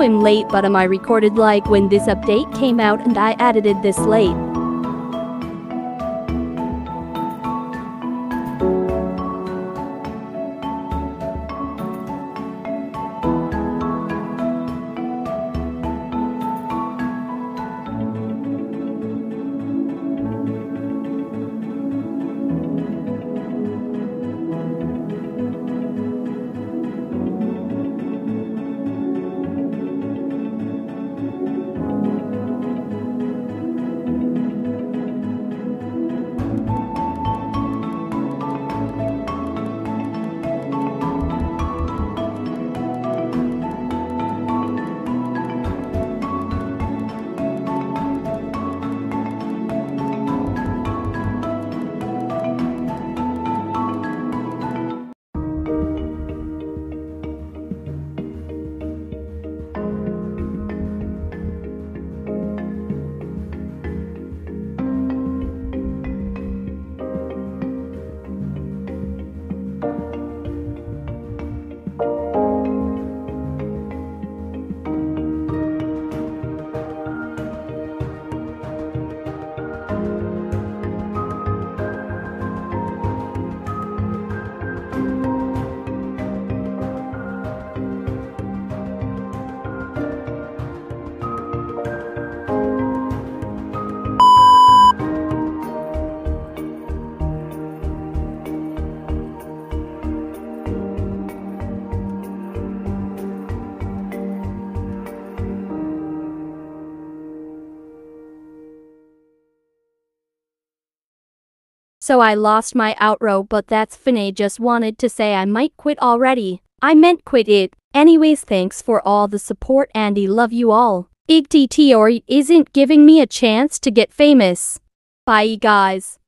I'm late, but I recorded like when this update came out and I edited this late. So I lost my outro, but that's fine. Just wanted to say I might quit already. I meant quit it. Anyways, thanks for all the support, Andy. Love you all. IGTTOR isn't giving me a chance to get famous. Bye guys.